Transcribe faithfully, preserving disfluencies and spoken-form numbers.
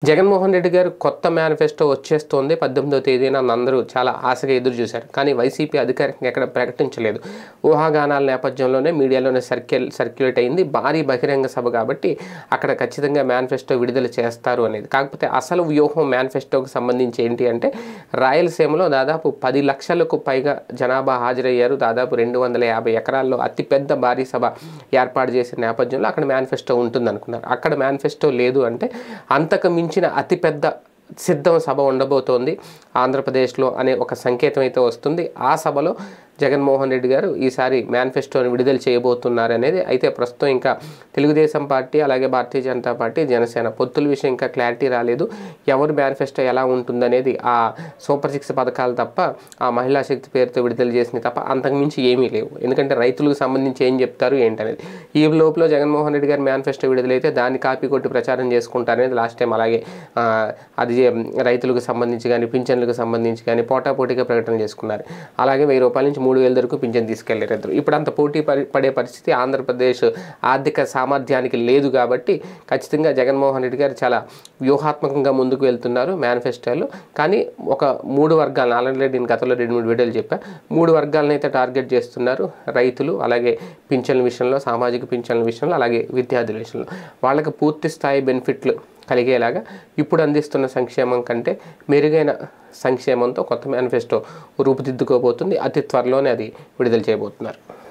జగన్మోహన్ రెడ్డి గారు కొత్త మేనిఫెస్టో వచ్చేస్తోంది పద్దెనిమిదవ తేదీన అందరూ చాలా ఆశగా ఎదురు చూశారు. కానీ వైసీపీ అధికారికంగా ఎక్కడ ప్రకటించలేదు. ఊహాగానాల నేపథ్యంలోనే మీడియాలోనే సర్క్యుల్ సర్క్యులేట్ అయింది. భారీ బహిరంగ సభ కాబట్టి అక్కడ ఖచ్చితంగా మేనిఫెస్టో విడుదల చేస్తారు అనేది. కాకపోతే అసలు వ్యూహం మేనిఫెస్టోకి సంబంధించి ఏంటి అంటే రాయలసీమలో దాదాపు పది లక్షలకు పైగా జనాభా హాజరయ్యారు. దాదాపు రెండు వందల యాభై ఎకరాల్లో అతిపెద్ద భారీ సభ ఏర్పాటు చేసిన నేపథ్యంలో అక్కడ మేనిఫెస్టో ఉంటుంది అనుకున్నారు. అక్కడ మేనిఫెస్టో లేదు అంటే అంతకు మించిన అతిపెద్ద సిద్ధం సభ ఉండబోతోంది ఆంధ్రప్రదేశ్లో అనే ఒక సంకేతం అయితే వస్తుంది. ఆ సభలో జగన్మోహన్ రెడ్డి గారు ఈసారి మేనిఫెస్టోని విడుదల చేయబోతున్నారు అనేది అయితే ప్రస్తుతం ఇంకా తెలుగుదేశం పార్టీ అలాగే భారతీయ జనతా పార్టీ జనసేన పొత్తుల విషయం ఇంకా క్లారిటీ రాలేదు. ఎవరు మేనిఫెస్టో ఎలా ఉంటుందనేది ఆ సూపర్ సిక్స్ పథకాలు తప్ప ఆ మహిళా శక్తి పేరుతో విడుదల చేసినవి తప్ప అంతకుమించి ఏమీ లేవు. ఎందుకంటే రైతులకు సంబంధించి ఏం చెప్తారు ఏంటనేది ఈ లోపల జగన్మోహన్ రెడ్డి గారు మేనిఫెస్టో విడుదలైతే దాన్ని కాపీ కొట్టి ప్రచారం చేసుకుంటారనేది లాస్ట్ టైం అలాగే అది రైతులకు సంబంధించి కానీ పింఛన్లకు సంబంధించి కానీ పోటాపోటీగా ప్రకటన చేసుకున్నారు. అలాగే వెయ్యి రూపాయల నుంచి మూడు వేల వరకు పింఛన్ తీసుకెళ్లారు ఇద్దరు. ఇప్పుడు అంత పోటీ పడే పరిస్థితి ఆంధ్రప్రదేశ్ ఆర్థిక సామర్థ్యానికి లేదు కాబట్టి ఖచ్చితంగా జగన్మోహన్ రెడ్డి గారు చాలా వ్యూహాత్మకంగా ముందుకు వెళ్తున్నారు మేనిఫెస్టోలో. కానీ ఒక మూడు వర్గాలను ఆల్రెడీ నేను గతంలో రెండు మూడు వీడియోలు చెప్పా మూడు వర్గాలను అయితే టార్గెట్ చేస్తున్నారు. రైతులు, అలాగే పింఛన్ల విషయంలో, సామాజిక పింఛన్ల విషయంలో, అలాగే విద్యార్థుల విషయంలో వాళ్ళకి పూర్తి స్థాయి బెనిఫిట్లు కలిగేలాగా ఇప్పుడు అందిస్తున్న సంక్షేమం కంటే మెరుగైన సంక్షేమంతో కొత్త మేనిఫెస్టో రూపుదిద్దుకోబోతుంది. అతి త్వరలోనే అది విడుదల చేయబోతున్నారు.